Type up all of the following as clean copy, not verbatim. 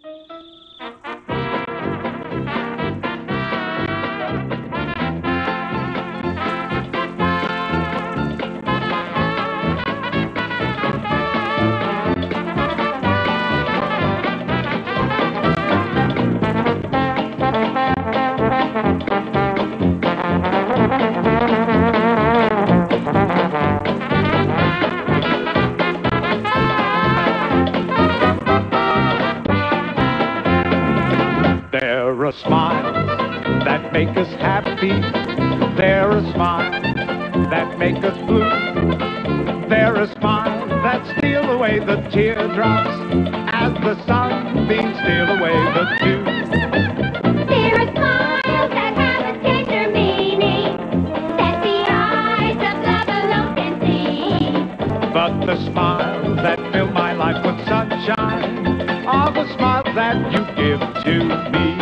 There are smiles that make us happy. There are smiles that make us blue. There are smiles that steal away the teardrops as the sunbeams steal away the dew. There are smiles that have a tender meaning that the eyes of love alone can see. But the smiles that fill my life with sunshine are the smiles that you give to me.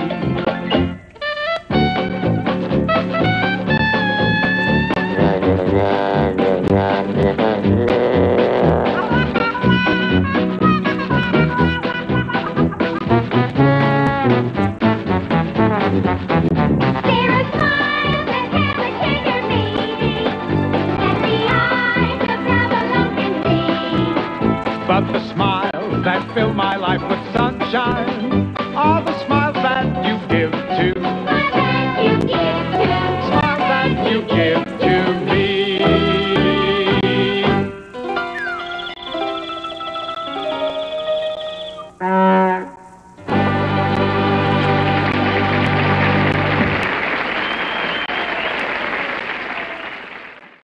But the smiles that fill my life with sunshine